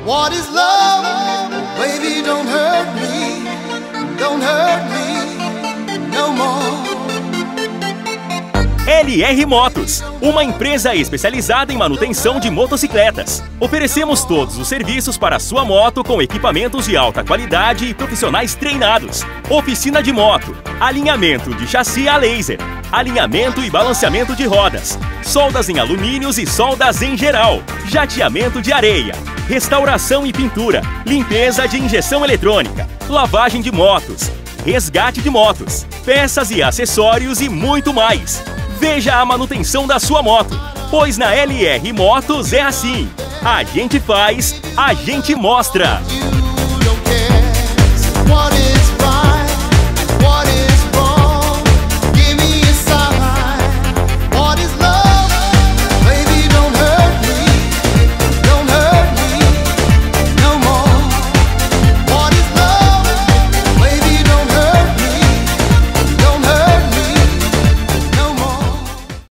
What is love? Baby, don't hurt me no more. LR Motos, uma empresa especializada em manutenção de motocicletas. Oferecemos todos os serviços para a sua moto com equipamentos de alta qualidade e profissionais treinados. Oficina de moto, alinhamento de chassi a laser, alinhamento e balanceamento de rodas, soldas em alumínios e soldas em geral, jateamento de areia, restauração e pintura, limpeza de injeção eletrônica, lavagem de motos, resgate de motos, peças e acessórios e muito mais. Veja a manutenção da sua moto, pois na LR Motos é assim. A gente faz, a gente mostra.